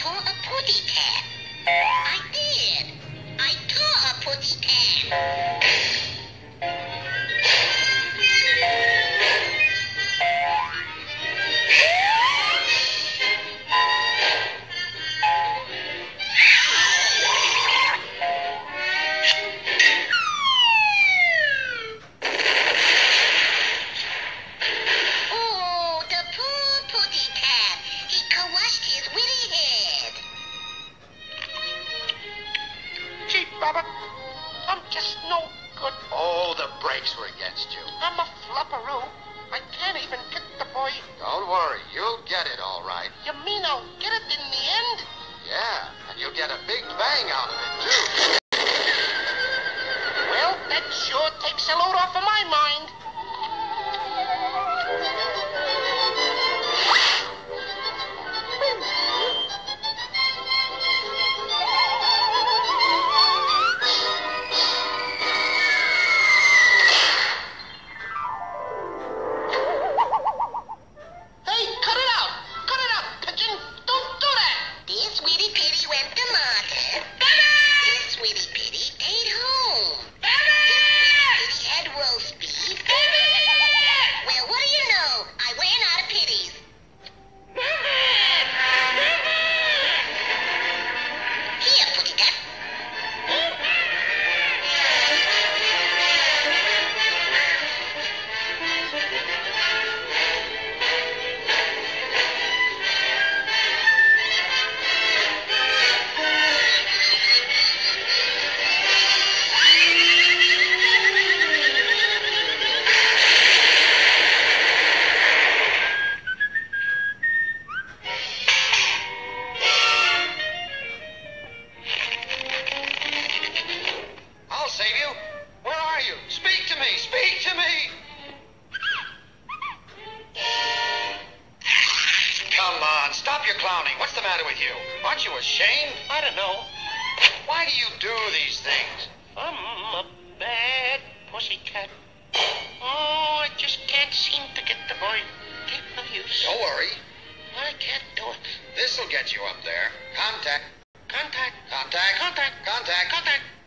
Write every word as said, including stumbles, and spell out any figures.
tore a putty cat. I did. I tore a putty cat. Babbit, I'm just no good. Oh, the brakes were against you. I'm a flopperoo. I can't even get the boy. Don't worry, you'll get it all right. You mean I'll get it in the end? Yeah, and you'll get a big bang out of it, too. Well, that sure takes a load off of my mind. Stop your clowning. What's the matter with you? Aren't you ashamed? I don't know. Why do you do these things? I'm a bad pussycat. Oh, I just can't seem to get the boy. Get no use. Don't worry. I can't do it. This'll get you up there. Contact. Contact. Contact. Contact. Contact. Contact.